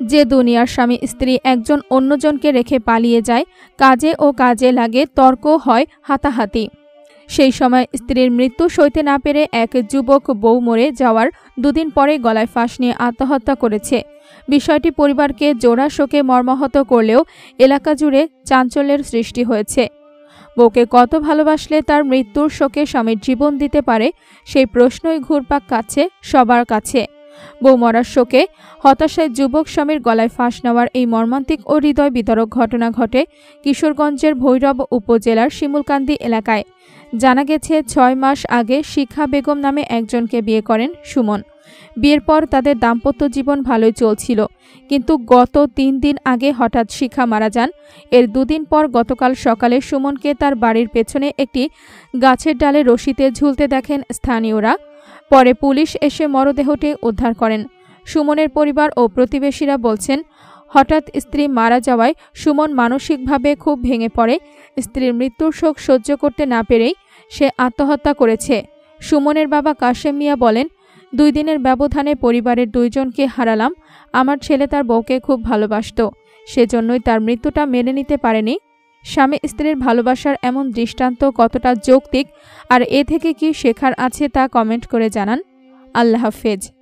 যে দুনিয়ার স্বামী স্ত্রী একজন অন্যজনকে রেখে পালিয়ে যায়, কাজে ও কাজে লাগে, তর্ক হয়, হাতাহাতি। সেই সময় স্ত্রীর মৃত্যু সইতে না পেরে এক যুবক বউ মরে যাওয়ার দুদিন পরে গলায় ফাঁস নিয়ে আত্মহত্যা করেছে। বিষয়টি পরিবারকে জোড়া শোকে মর্মাহত করলেও এলাকা জুড়ে চাঞ্চল্যের সৃষ্টি হয়েছে। বউকে কত ভালোবাসলে তার মৃত্যুর শোকে স্বামীর জীবন দিতে পারে, সেই প্রশ্নই ঘুরপাক খাচ্ছে সবার কাছে। বউ মরার শোকে হতাশায় যুবক স্বামীর গলায় ফাঁস নেওয়ার এই মর্মান্তিক ও হৃদয় বিতরক ঘটনা ঘটে কিশোরগঞ্জের ভৈরব উপজেলার শিমুলকান্দি এলাকায়। জানা গেছে ৬ মাস আগে শিখা বেগম নামে একজনকে বিয়ে করেন সুমন। বিয়ের পর তাদের দাম্পত্য জীবন ভালোই চলছিল, কিন্তু গত ৩ দিন আগে হঠাৎ শিখা মারা যান। এর দুদিন পর গতকাল সকালে সুমনকে তার বাড়ির পেছনে একটি গাছের ডালে রশিতে ঝুলতে দেখেন স্থানীয়রা। পরে পুলিশ এসে মরদেহটি উদ্ধার করেন। সুমনের পরিবার ও প্রতিবেশীরা বলছেন, হঠাৎ স্ত্রী মারা যাওয়ায় সুমন মানসিকভাবে খুব ভেঙে পড়ে। স্ত্রীর মৃত্যুর শোক সহ্য করতে না পেরেই সে আত্মহত্যা করেছে। সুমনের বাবা কাশেম মিয়া বলেন, ২ দিনের ব্যবধানে পরিবারের ২ জনকে হারালাম। আমার ছেলে তার বউকে খুব ভালোবাসত, সেজন্যই তার মৃত্যুটা মেনে নিতে পারেনি। স্বামী স্ত্রীর ভালোবাসার এমন দৃষ্টান্ত কতটা যৌক্তিক আর এ থেকে কি শেখার আছে তা কমেন্ট করে জানান। আল্লাহ হাফেজ।